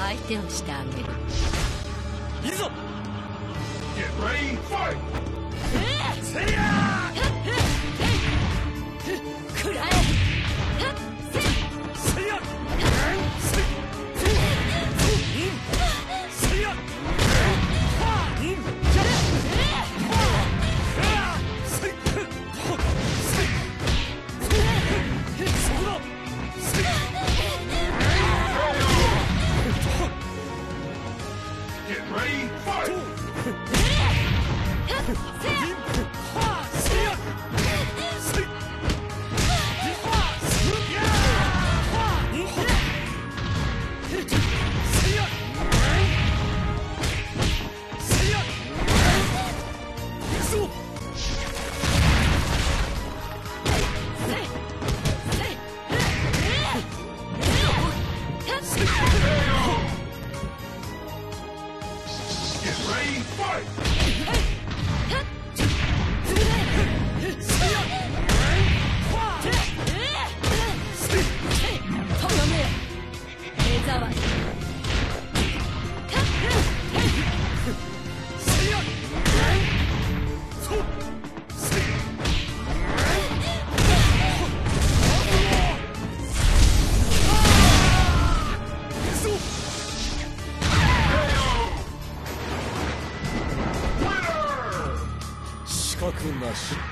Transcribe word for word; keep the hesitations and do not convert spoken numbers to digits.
相手をしてあげる。 いざ Get ready, fight! せりゃくらえ。 せりゃせせりゃインそこだ Get ready, fight! 死角なし。